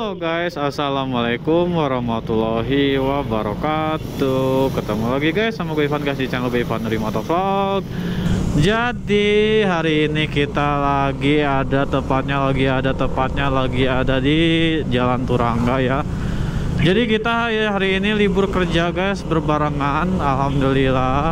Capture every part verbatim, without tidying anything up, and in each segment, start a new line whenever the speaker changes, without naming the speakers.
Halo guys, assalamualaikum warahmatullahi wabarakatuh. Ketemu lagi guys sama gue Ivan guys di channel gue Ivan dari Motovlog. Jadi hari ini kita lagi ada tepatnya lagi ada tepatnya lagi ada di Jalan Turangga ya. Jadi kita ya, hari ini libur kerja guys, berbarengan, alhamdulillah.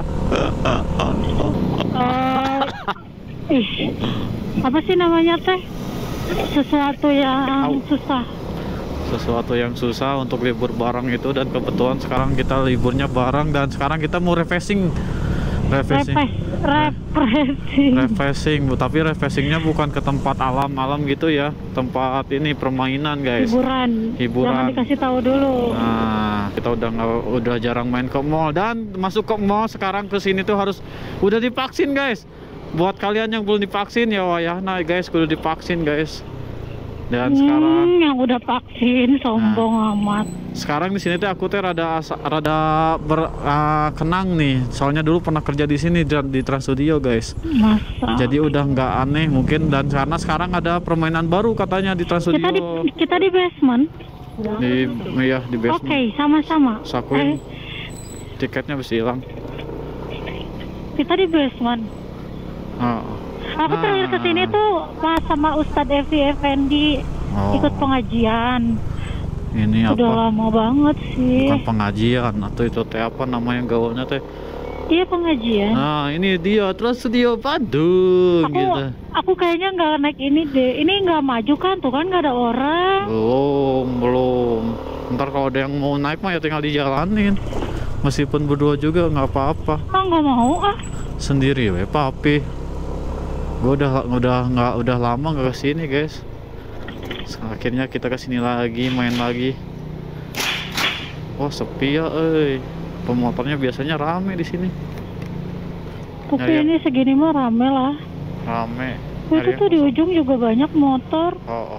Uh, ih, apa sih namanya teh? Sesuatu yang
Au.
susah.
Sesuatu yang susah untuk libur bareng itu, dan kebetulan sekarang kita liburnya bareng dan sekarang kita mau refreshing. Refreshing.
Refreshing.
Refreshing, Bu. Tapi refreshingnya bukan ke tempat alam-alam gitu ya. Tempat ini permainan, guys.
Hiburan.
Hiburan.
Jangan dikasih tahu dulu.
Nah, kita udah nggak udah jarang main ke mall, dan masuk ke mall sekarang ke sini tuh harus udah divaksin, guys. Buat kalian yang belum divaksin ya wayahna guys, kudu divaksin guys. Dan
hmm,
sekarang
yang udah vaksin sombong nah, amat.
Sekarang di sini tuh aku tuh rada rada berkenang uh, nih. Soalnya dulu pernah kerja di sini di, di Trans Studio guys.
Masa?
Jadi udah nggak aneh mungkin, dan karena sekarang ada permainan baru katanya di Trans Studio.
Kita di kita di basement.
Di iya di basement.
Oke, okay, sama-sama.
Sakuin.
Eh.
Tiketnya bisa hilang.
Kita di basement.
Oh.
Aku
Nah.
terakhir kesini tuh pas sama Ustadz Evi Effendi
Oh.
ikut pengajian.
Ini
Udah
apa?
lama banget sih.
Bukan pengajian atau itu teh apa namanya gaulnya teh?
Iya pengajian.
Nah ini dia Trans Studio Bandung.
Aku
Gitu.
aku kayaknya nggak naik ini deh. Ini nggak maju kan tuh kan nggak ada orang.
Belum belum. Ntar kalau ada yang mau naik mah ya tinggal dijalanin. Meskipun berdua juga nggak apa-apa.
Ah nggak mau ah.
Sendiri we papi. Gue udah udah nggak udah lama nggak kesini guys. Akhirnya kita kesini lagi, main lagi. Wah sepi ya, eh. Pemotornya biasanya rame di sini.
Tapi
Nyari
ini segini mah rame lah.
Rame.
Itu
Nyari
tuh
yang
di
kosong.
ujung juga banyak motor.
Oh, oh.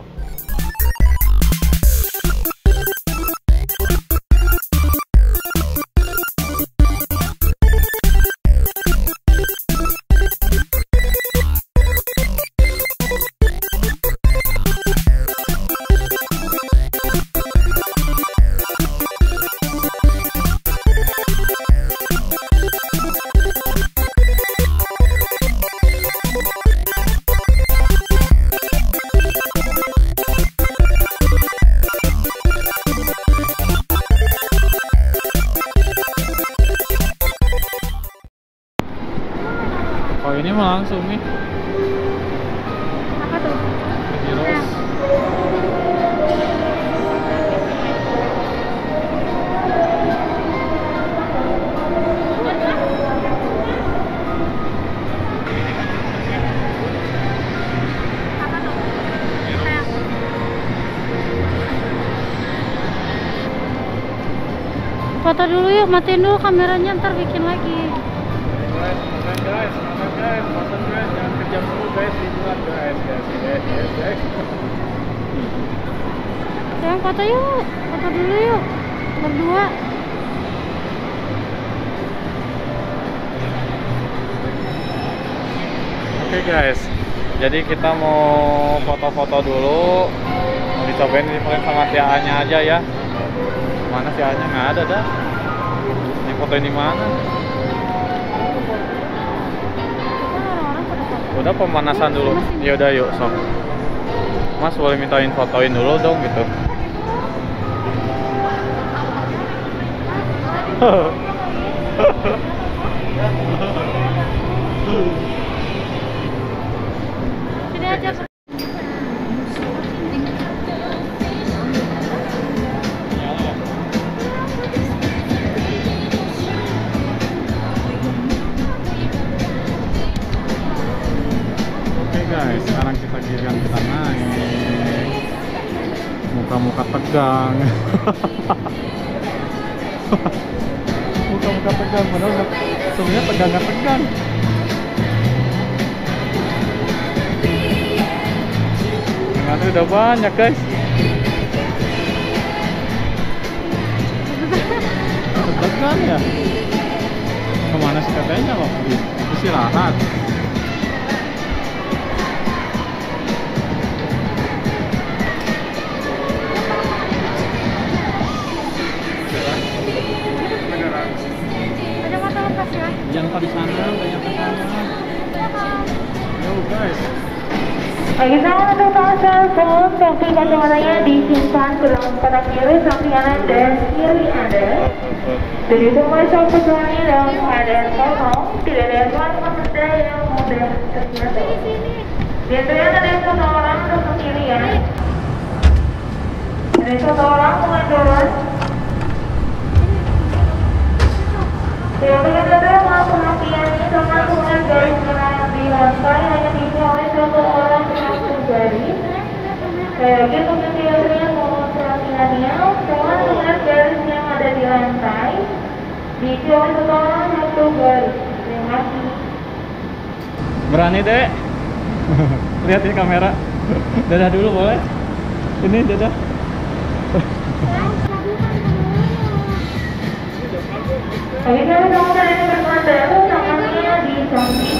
Oh ini mah langsung nih.
Apa tuh?
Heroes.
Foto dulu yuk, matiin dulu kameranya ntar bikin lagi.
Guys, makan guys, makan guys, makan guys, jangan kejam dulu guys, liburan guys, guys, guys, guys, guys.
Sayang foto yuk, foto dulu yuk, berdua.
Oke guys, jadi kita mau foto-foto dulu, mau dicobain ini paling sama si A-nya aja ya. Mana si A-nya? Nggak ada dah. Ini fotoin di mana? Udah pemanasan dulu. Ya udah yuk sok. Mas boleh mintain fotoin dulu dong gitu.
Sini aja.
Oke guys, sekarang kita giliran kita naik. Muka-muka tegang. Muka-muka tegang, padahal nggak, sebenarnya tegang nggak tegang. Yang ada udah banyak guys. Tegang ya. Kemana sih katanya loh? Istirahat. Jangan lupa di sana, banyak ke sana. Yo guys.
Bagi sama untuk telepon, topi kacamatanya disimpan ke dalam kotak kiri samping kanan dan kiri Anda. Jadi untuk masuk kecuali dalam keadaan kosong, tidak ada keluarga benda yang mudah terjatuh. Biasanya ada satu orang untuk ke kiri ya. Ada satu orang mengendorong. Silakan Anda mohon perhatiannya karena hubungan garis merah di lantai hanya diisi oleh satu orang satu garis. Saya lagi untuk kecilnya mohon perhatiannya semua hubungan garis yang ada di lantai diisi oleh satu orang satu garis. Terima kasih.
Berani dek. Lihat ini kamera. Dadah dulu boleh? Ini dadah.
Bagi saya teman yang berkendara, tangannya di samping.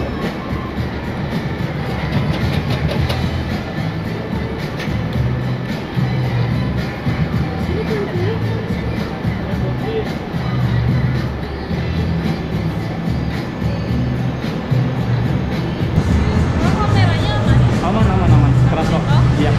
Aman, aman, aman. Keras kok. Iya.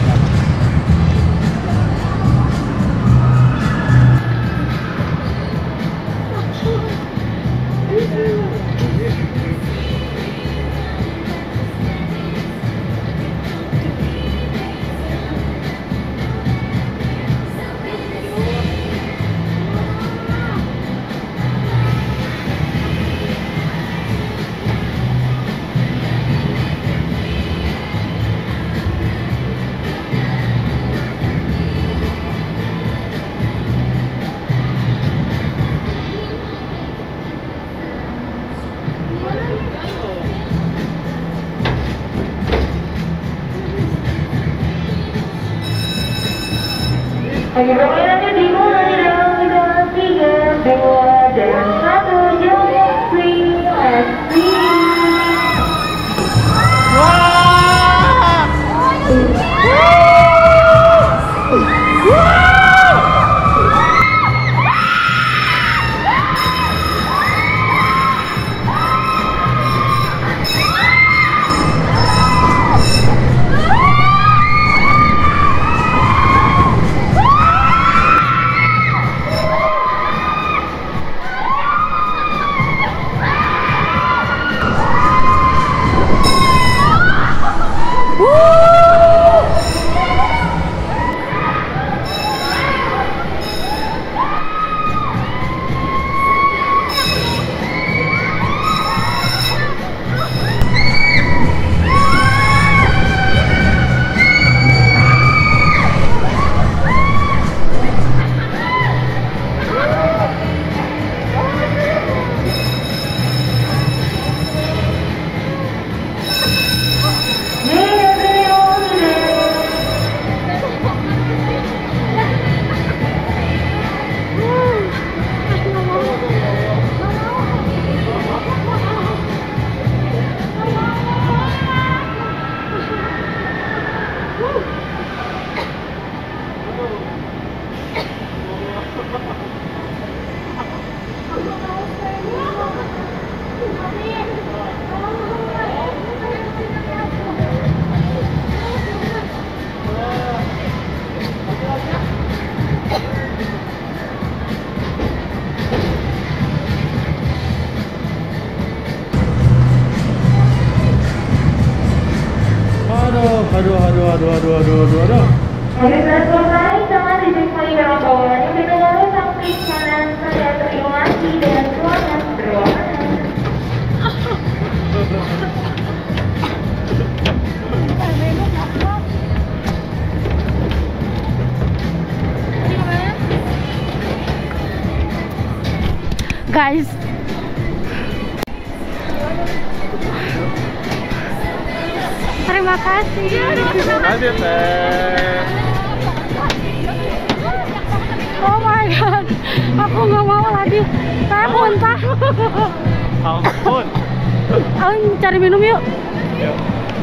Bagi permainannya dimulai dalam hitungan tiga, dua, dan satu. Jump, three, and three.
Aduh, aduh, aduh, aduh, aduh, aduh, aduh.
Oke, sudah selesai. Jangan disimpan dalam bawahnya. Pintu lalu samping kanan saya terima kasih dan selamat berwarna.
Guys, terima kasih.
Terima kasih, Teh.
Oh my god, aku nggak mau lagi. Saya muntah.
Ampun.
Ayo cari minum yuk.
Yuk.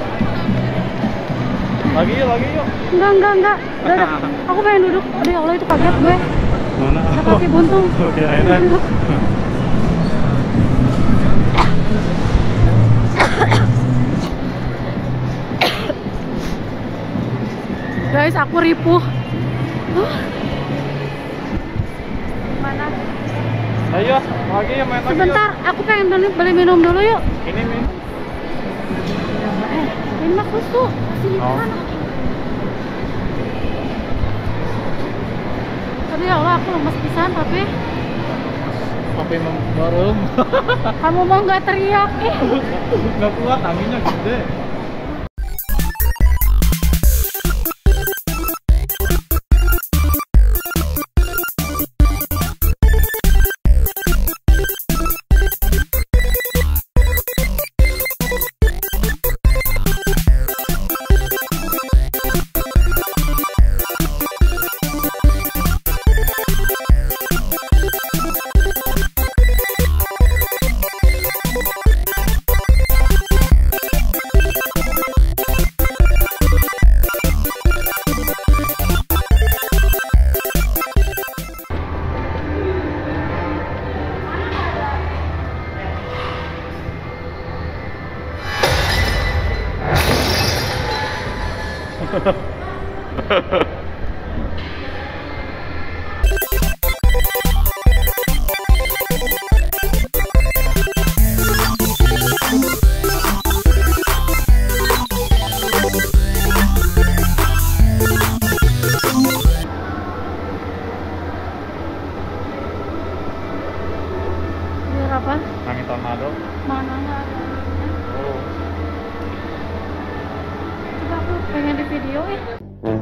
Lagi yuk, lagi yuk.
Enggak, enggak, enggak. Udah, udah. Aku pengen duduk. Aduh ya Allah, itu kaget gue.
Mana?
Ada kaki buntung.
Oke, akhirnya.
Guys, aku ripuh. Huh. Mana?
Ayo, lagi ya main lagi.
Sebentar, aku pengen dulu beli minum dulu yuk.
Ini min.
Eh, ini mah susu. Sini
Oh.
kan. Aduh ya Allah, aku lemes pisan tapi
Kopi bareng.
kamu mau nggak teriak? Eh.
Nggak kuat, anginnya gede.
Biar apa?
Angin tornado.
Mana nggak ada?
Oh.
Coba aku pengen di video eh.